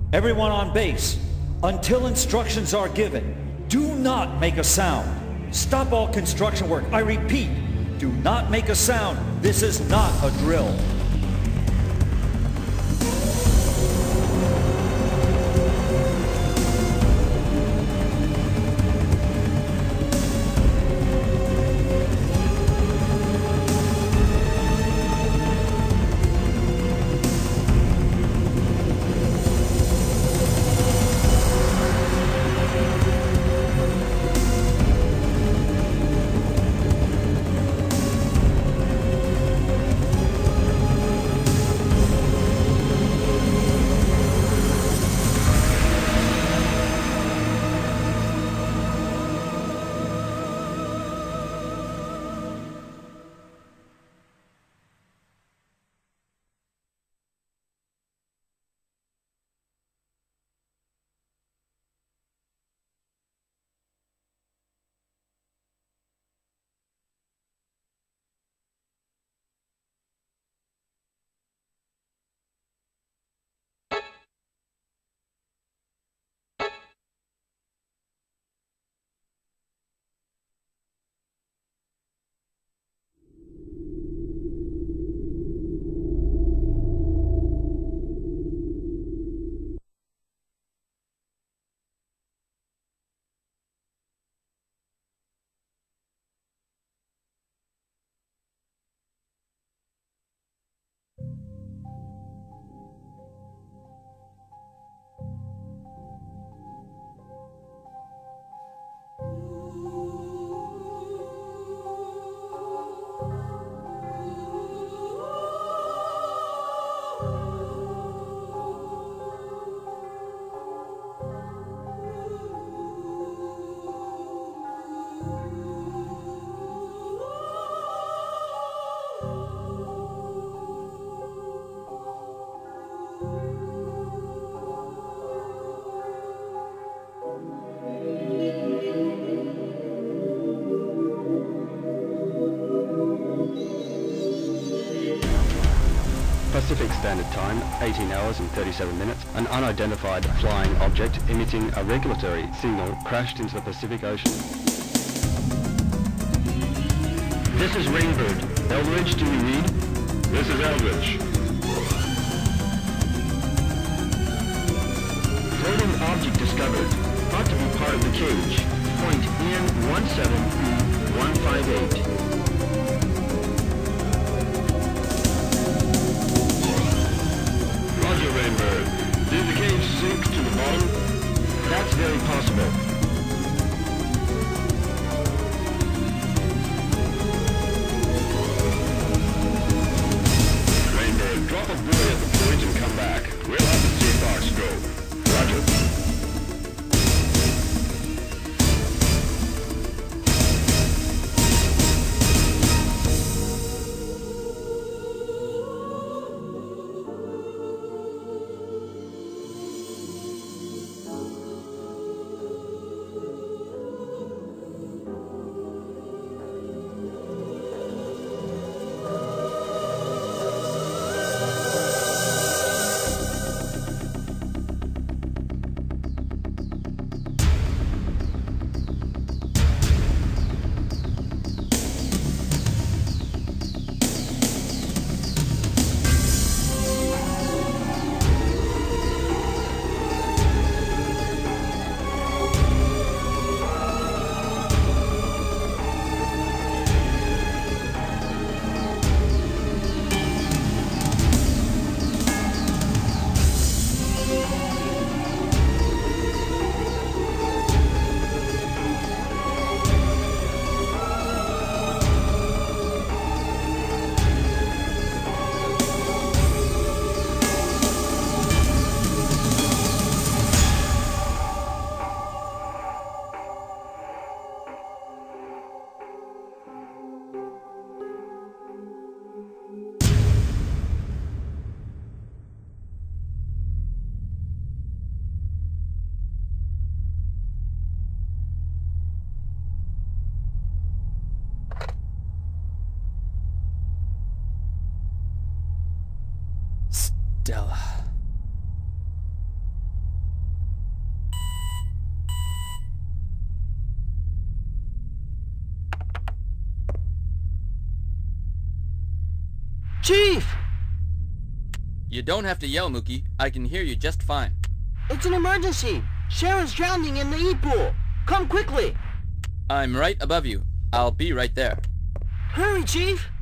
Everyone on base, until instructions are given, do not make a sound. Stop all construction work. I repeat, do not make a sound. This is not a drill. Pacific Standard Time, 18 hours and 37 minutes, an unidentified flying object emitting a regulatory signal crashed into the Pacific Ocean. This is Rainbird. Eldridge, do you read? This is Eldridge. Floating object discovered. Thought to be part of the cage. Point N17B158. Roger, Rainbird. Did the cage sink to the bottom? That's very possible. Rainbird, drop a buoy at the point and come back. We'll have to see Fox go. Roger. Stella. Chief! You don't have to yell, Mookie. I can hear you just fine. It's an emergency! Sharon's drowning in the E-pool! Come quickly! I'm right above you. I'll be right there. Hurry, Chief!